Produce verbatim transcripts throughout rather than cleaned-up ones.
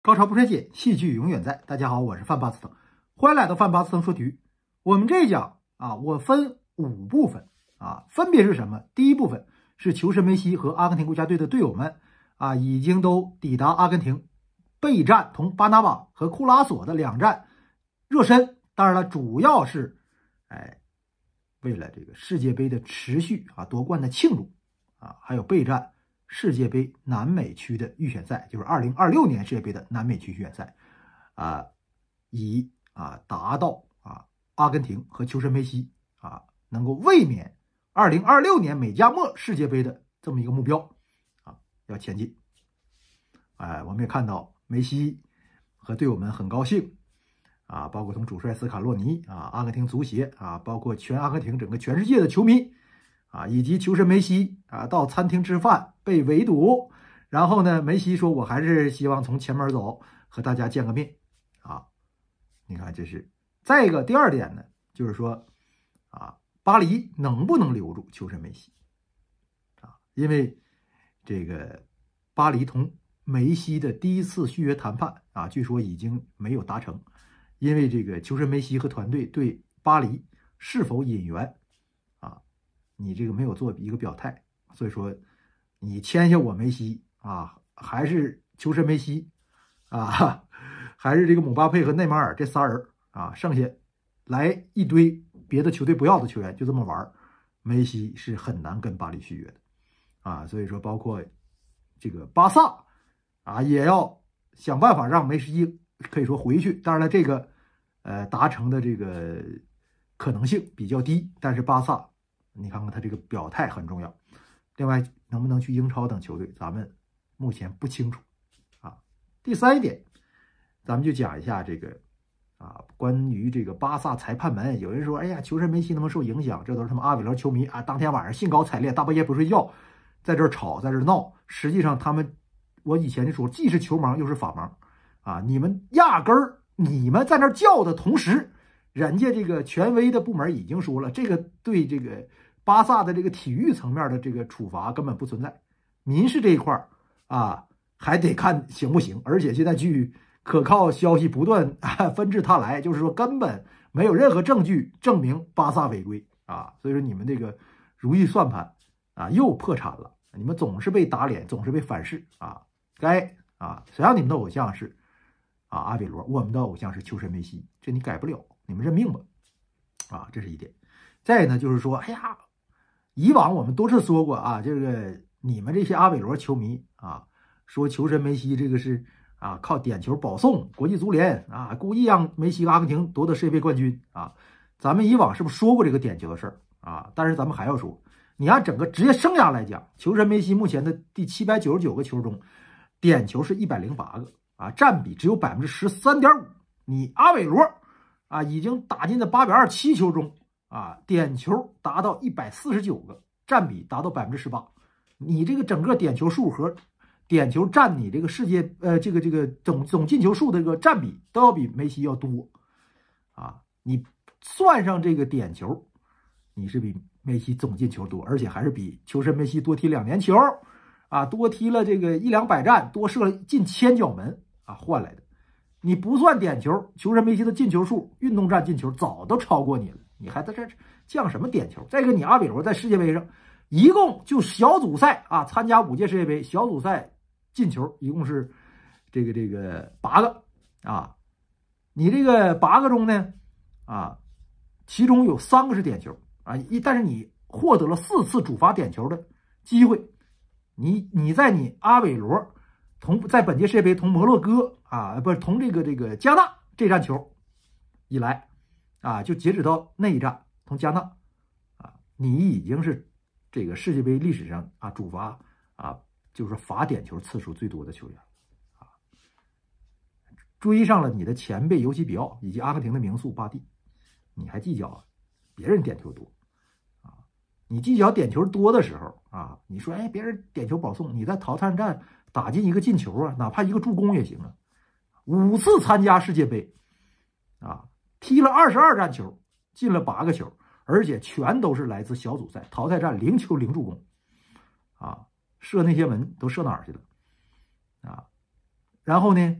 高潮不衰减，戏剧永远在。大家好，我是范巴斯腾，欢迎来到范巴斯腾说体育。我们这一讲啊，我分五部分啊，分别是什么？第一部分是球神梅西和阿根廷国家队的队友们啊，已经都抵达阿根廷备战同巴拿马和库拉索的两战热身。当然了，主要是哎，为了这个世界杯的持续啊夺冠的庆祝啊，还有备战世界杯南美区的预选赛，就是二零二六年世界杯的南美区预选赛，啊，以啊达到啊阿根廷和球神梅西啊能够卫冕二零二六年美加墨世界杯的这么一个目标啊，要前进。哎，我们也看到梅西和队友们很高兴啊，包括从主帅斯卡洛尼啊、阿根廷足协啊，包括全阿根廷整个全世界的球迷啊，以及球神梅西啊，到餐厅吃饭被围堵，然后呢，梅西说：“我还是希望从前门走，和大家见个面。”啊，你看这是再一个第二点呢，就是说啊，巴黎能不能留住球神梅西啊？因为这个巴黎同梅西的第一次续约谈判啊，据说已经没有达成，因为这个球神梅西和团队对巴黎是否引援啊，你这个没有做一个表态，所以说你签下我梅西啊，还是球神梅西啊，还是这个姆巴佩和内马尔这仨人啊，剩下来一堆别的球队不要的球员，就这么玩，梅西是很难跟巴黎续约的啊。所以说，包括这个巴萨啊，也要想办法让梅西可以说回去。当然了，这个呃达成的这个可能性比较低，但是巴萨你看看他这个表态很重要。另外，能不能去英超等球队，咱们目前不清楚啊。第三一点，咱们就讲一下这个啊，关于这个巴萨裁判们，有人说，哎呀，球神梅西能不能受影响？这都是他们阿比罗球迷啊，当天晚上兴高采烈，大半夜不睡觉，在这吵，在这闹。实际上，他们我以前就说，既是球盲又是法盲啊！你们压根儿，你们在那叫的同时，人家这个权威的部门已经说了，这个对这个巴萨的这个体育层面的这个处罚根本不存在，民事这一块啊，还得看行不行。而且现在据可靠消息不断啊纷至沓来，就是说根本没有任何证据证明巴萨违规啊，所以说你们这个如意算盘啊又破产了，你们总是被打脸，总是被反噬啊，该啊谁让你们的偶像是啊阿比罗，我们的偶像是球神梅西，这你改不了，你们认命吧啊，这是一点。再呢就是说，哎呀，以往我们都是说过啊，这个你们这些阿比罗球迷啊，说球神梅西这个是啊靠点球保送，国际足联啊故意让梅西和阿根廷夺得世界杯冠军啊。咱们以往是不是说过这个点球的事儿啊？但是咱们还要说，你按整个职业生涯来讲，球神梅西目前的第七百九十九个球中，点球是一百零八个啊，占比只有 百分之十三点五。你阿韦罗啊已经打进的八百二十七球中啊，点球达到一百四十九个，占比达到 百分之十八。你这个整个点球数和点球占你这个世界呃这个这个总总进球数的这个占比都要比梅西要多啊。你算上这个点球，你是比梅西总进球多，而且还是比球神梅西多踢两年球啊，多踢了这个一两百战，多射了近千脚门啊换来的。你不算点球，球神梅西的进球数，运动战进球早都超过你了，你还在这降什么点球？再一个，你阿比罗在世界杯上一共就小组赛啊，参加五届世界杯小组赛进球一共是这个这个八个啊，你这个八个中呢啊，其中有三个是点球啊，一但是你获得了四次主罚点球的机会，你你在你阿韦罗同在本届世界杯同摩洛哥啊，不是同这个这个加纳这战球以来啊，就截止到那一战同加纳啊，你已经是这个世界杯历史上啊主罚啊就是罚点球次数最多的球员啊，追上了你的前辈尤其比奥以及阿根廷的名宿巴蒂，你还计较别人点球多啊？你计较点球多的时候啊，你说哎别人点球保送，你在淘汰战打进一个进球啊，哪怕一个助攻也行啊。五次参加世界杯啊，踢了二十二战球，进了八个球，而且全都是来自小组赛淘汰战，零球零助攻啊，射那些门都射哪儿去了啊？然后呢，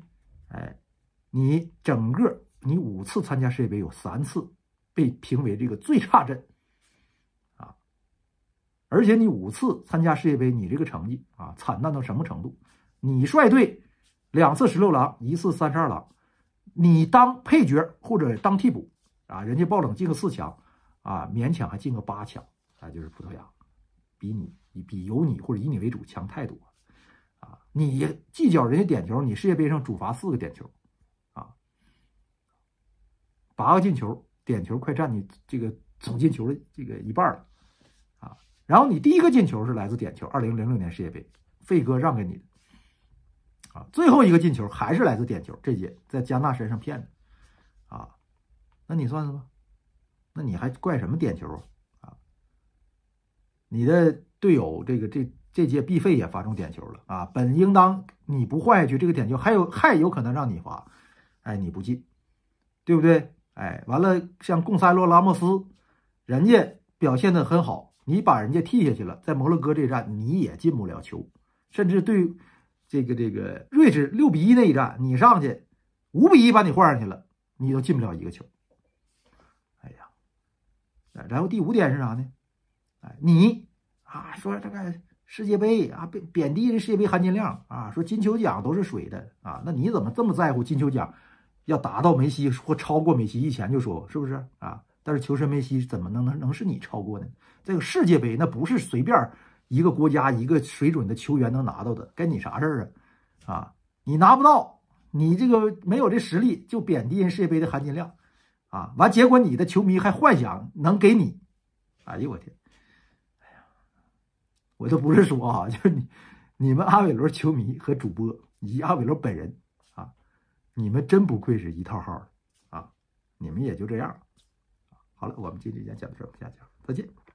哎，你整个你五次参加世界杯有三次被评为这个最差阵啊，而且你五次参加世界杯，你这个成绩啊惨淡到什么程度？你率队两次十六郎，一次三十二郎，你当配角或者当替补啊，人家爆冷进个四强啊，勉强还进个八强啊，就是葡萄牙比你比有你或者以你为主强太多啊！你计较人家点球，你世界杯上主罚四个点球啊，八个进球，点球快占你这个总进球的这个一半了啊！然后你第一个进球是来自点球，二零零六年世界杯，费哥让给你的啊，最后一个进球还是来自点球，这届在加纳身上骗的啊，那你算算吧，那你还怪什么点球啊？啊，你的队友这个这这届毕费也罚中点球了啊，本应当你不换下去，这个点球还有还有可能让你罚，哎，你不进，对不对？哎，完了，像贡塞洛拉莫斯，人家表现的很好，你把人家踢下去了，在摩洛哥这站你也进不了球，甚至对这个这个瑞士六比一那一战，你上去五比一把你换上去了，你都进不了一个球。哎呀，然后第五点是啥呢？哎，你啊说这个世界杯啊贬贬低这世界杯含金量啊，说金球奖都是水的啊，那你怎么这么在乎金球奖要达到梅西或超过梅西？以前就说是不是啊？但是球神梅西怎么能能能是你超过呢？这个世界杯那不是随便一个国家一个水准的球员能拿到的，跟你啥事儿啊？啊，你拿不到，你这个没有这实力，就贬低人世界杯的含金量啊！完，结果你的球迷还幻想能给你，哎呦我天！哎呀，我都不是说啊，就是你你们阿韦罗球迷和主播以及阿韦罗本人啊，你们真不愧是一套号的啊！你们也就这样。好了，我们今天先讲到这儿，下讲再见。